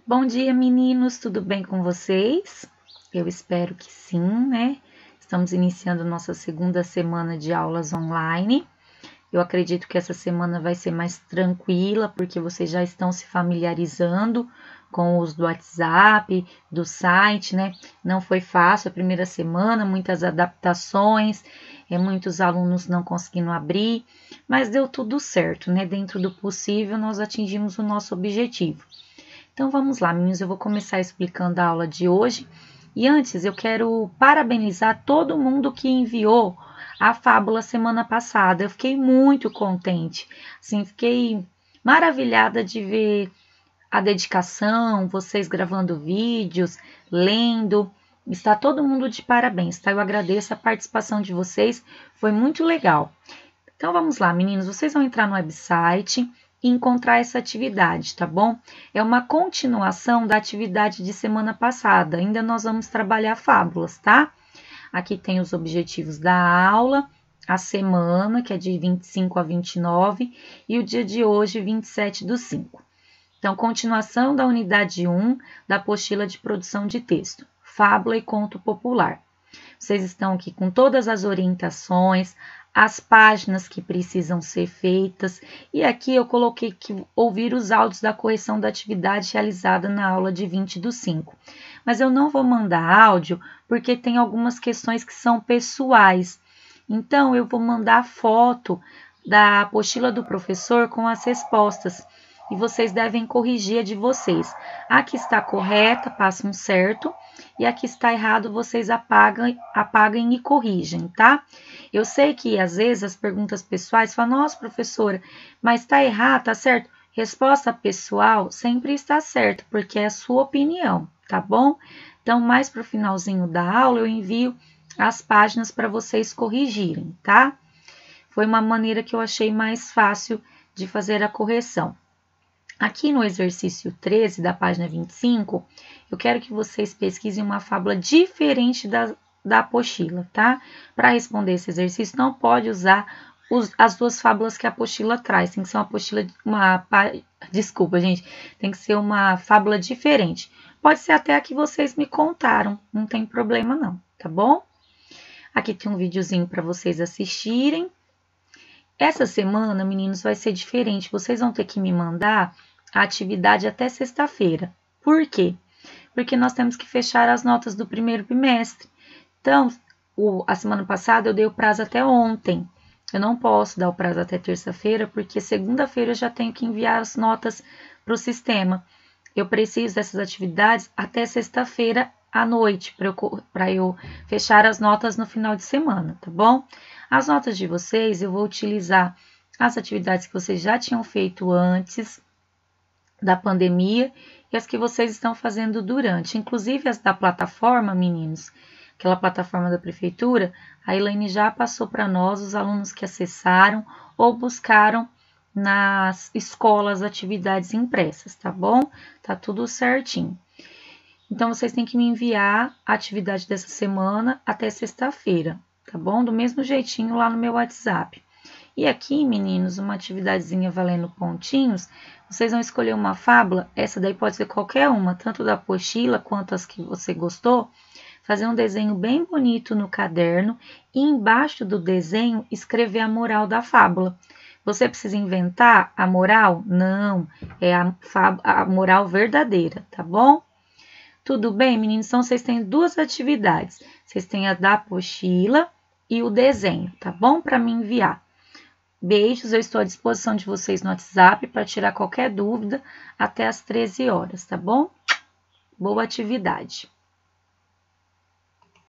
Bom dia, meninos, tudo bem com vocês? Eu espero que sim, né? Estamos iniciando nossa segunda semana de aulas online. Eu acredito que essa semana vai ser mais tranquila, porque vocês já estão se familiarizando com os do WhatsApp, do site, né? Não foi fácil a primeira semana, muitas adaptações, muitos alunos não conseguindo abrir, mas deu tudo certo, né? Dentro do possível, nós atingimos o nosso objetivo. Então vamos lá, meninos, eu vou começar explicando a aula de hoje. E antes eu quero parabenizar todo mundo que enviou a fábula semana passada. Eu fiquei muito contente, assim, fiquei maravilhada de ver a dedicação, vocês gravando vídeos, lendo. Está todo mundo de parabéns, tá? Eu agradeço a participação de vocês, foi muito legal. Então vamos lá, meninos, vocês vão entrar no website e encontrar essa atividade, tá bom? É uma continuação da atividade de semana passada, ainda nós vamos trabalhar fábulas, tá? Aqui tem os objetivos da aula, a semana, que é de 25 a 29, e o dia de hoje, 27/5. Então, continuação da unidade 1 da apostila de produção de texto, fábula e conto popular. Vocês estão aqui com todas as orientações, as páginas que precisam ser feitas, e aqui eu coloquei que ouvir os áudios da correção da atividade realizada na aula de 20/5. Mas eu não vou mandar áudio porque tem algumas questões que são pessoais. Então eu vou mandar foto da apostila do professor com as respostas. E vocês devem corrigir a de vocês. A que está correta, passa um certo, e a que está errado, vocês apaguem e corrigem, tá? Eu sei que às vezes as perguntas pessoais falam, nossa, professora, mas está errado, tá certo? Resposta pessoal sempre está certo, porque é a sua opinião, tá bom? Então, mais para o finalzinho da aula, eu envio as páginas para vocês corrigirem, tá? Foi uma maneira que eu achei mais fácil de fazer a correção. Aqui no exercício 13 da página 25, eu quero que vocês pesquisem uma fábula diferente da apostila, tá? Para responder esse exercício, não pode usar as duas fábulas que a apostila traz. Tem que ser desculpa, gente. Tem que ser uma fábula diferente. Pode ser até a que vocês me contaram, não tem problema não, tá bom? Aqui tem um videozinho para vocês assistirem. Essa semana, meninos, vai ser diferente. Vocês vão ter que me mandar a atividade até sexta-feira. Por quê? Porque nós temos que fechar as notas do primeiro bimestre. Então, a semana passada eu dei o prazo até ontem. Eu não posso dar o prazo até terça-feira, porque segunda-feira eu já tenho que enviar as notas para o sistema. Eu preciso dessas atividades até sexta-feira à noite, para eu fechar as notas no final de semana, tá bom? As notas de vocês, eu vou utilizar as atividades que vocês já tinham feito antes da pandemia e as que vocês estão fazendo durante, inclusive as da plataforma, meninos, aquela plataforma da prefeitura, a Elaine já passou para nós, os alunos que acessaram ou buscaram nas escolas atividades impressas, tá bom? Tá tudo certinho. Então, vocês têm que me enviar a atividade dessa semana até sexta-feira, tá bom? Do mesmo jeitinho lá no meu WhatsApp. E aqui, meninos, uma atividadezinha valendo pontinhos, vocês vão escolher uma fábula, essa daí pode ser qualquer uma, tanto da apostila quanto as que você gostou, fazer um desenho bem bonito no caderno e embaixo do desenho escrever a moral da fábula. Você precisa inventar a moral? Não, é a moral verdadeira, tá bom? Tudo bem, meninos? Então, vocês têm duas atividades. Vocês têm a da apostila e o desenho, tá bom? Para me enviar. Beijos, eu estou à disposição de vocês no WhatsApp para tirar qualquer dúvida até às 13 horas, tá bom? Boa atividade!